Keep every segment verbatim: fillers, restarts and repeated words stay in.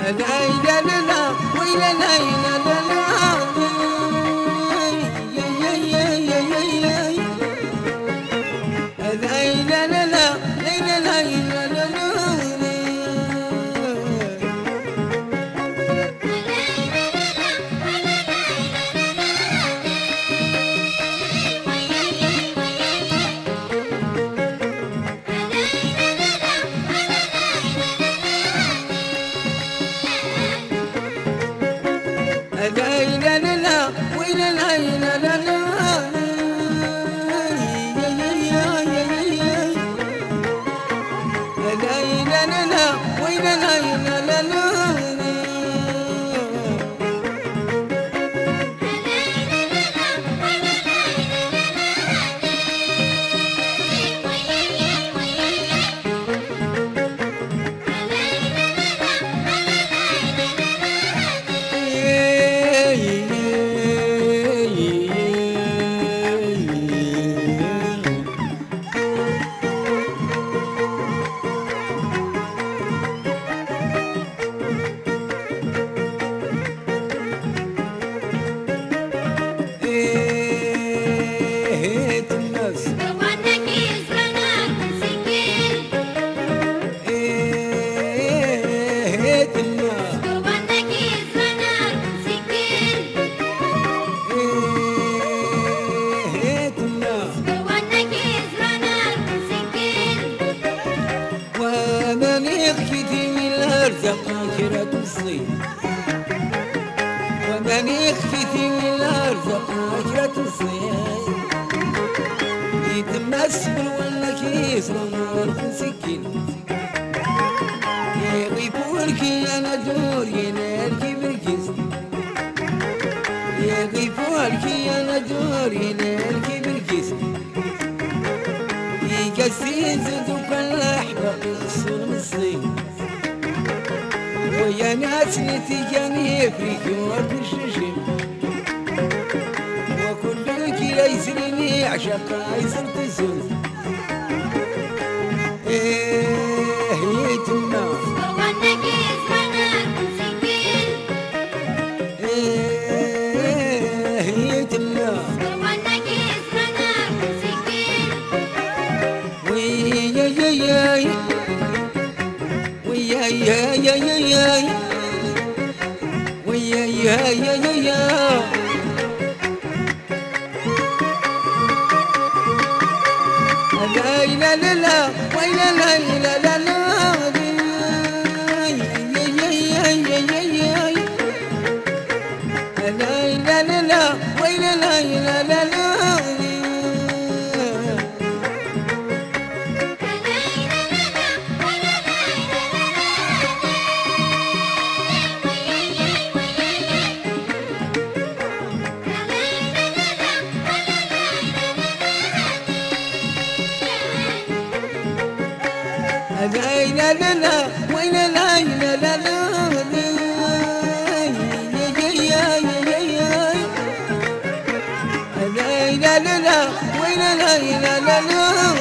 ومن يختي من الأرزاق عشرة الصيام يتمس بالولك يسرى نار في سكين يغيبولك يا ندور ينالك بركز يغيبولك يا ندور ينالك بركز يقسي زدوك الأحباب الصون الصين ويا ناس نتيجاني يفريك ورد الشجن وكل كلا يسرني عشق عايزر تزول ايه يتمنى وانك يزمنا سكين ايه يتمنى وانك يزمنا سكين ويا يا يا ويا يا يا يا يا ويا يا يا يا يا لا لا لا لا ويلا لا لا لا لا يا يا يا يا يا لا لا لا لا ويلا لا لا لا لا لا لا لا وين لا لا لا لا يا يا يا يا لا لا لا وين لا لا لا لا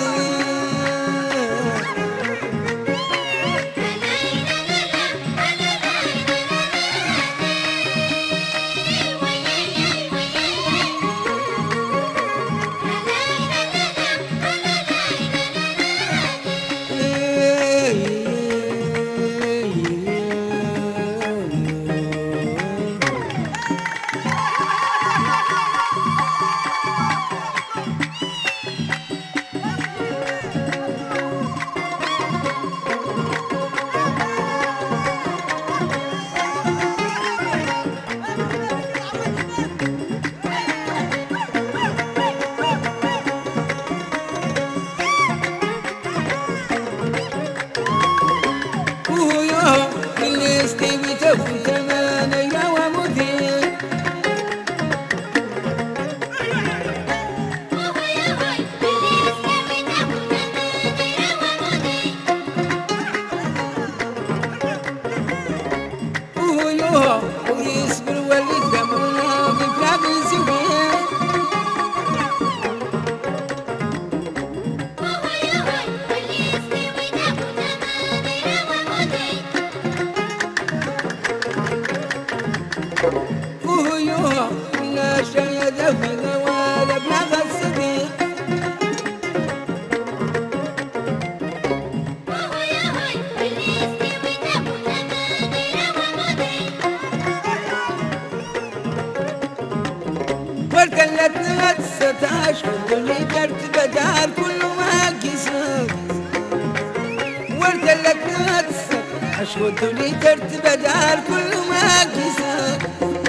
وارتلت نفسك أشهد لي ترتب دار كل ما كسر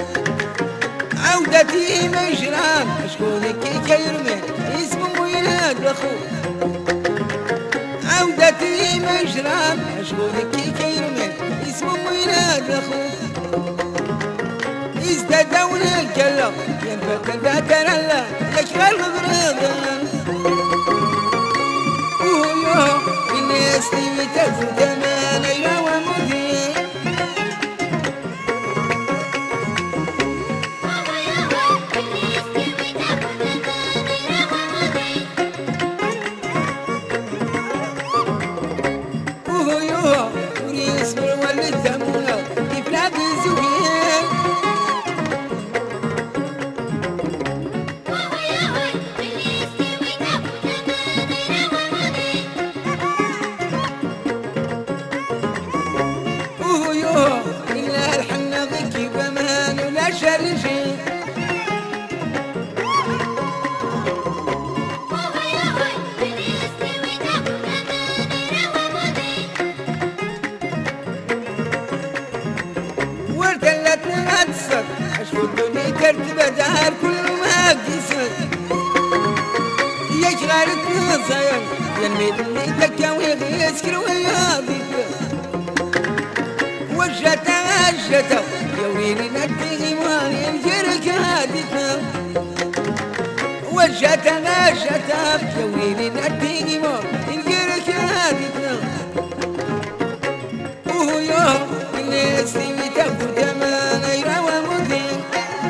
عودتي مجران أشكونك كيرمي اسم ويناد أخو عودتي مجران أشكونك كيرمي اسم ويناد أخو ازدادون الكلام ينفك ذات الله يشغل غرضان وهو الناس اللي تفوت ما ليلى ومدين وهو وريس والولد ثمونه يفلاد الزوجين وهو إلا الحنا ضكي ومان ولا شرجي وارتلت نفسك أشهدني ترتب دار كل ما قصد يشغلك نصير يلميت اللي تكا ويغيسكر وياضيك وجهته وجهته يا ويلي ندي ماني الجرك هاديك وجهته وجهته يا ويلي ندي ماني الجرك هاديك وهو يوم اللي يستوي تاخد ما نيرا ومدين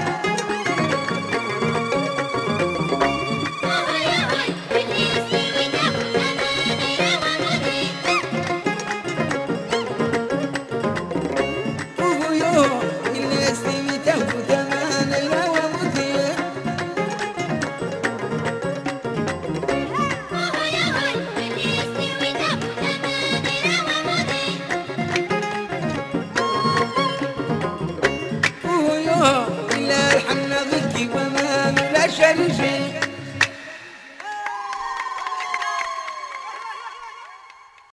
وهو يوم اللي يستوي تاخد ما نيرا ومدين وهو يوم إلا الحنا ضكي وما لا شرجي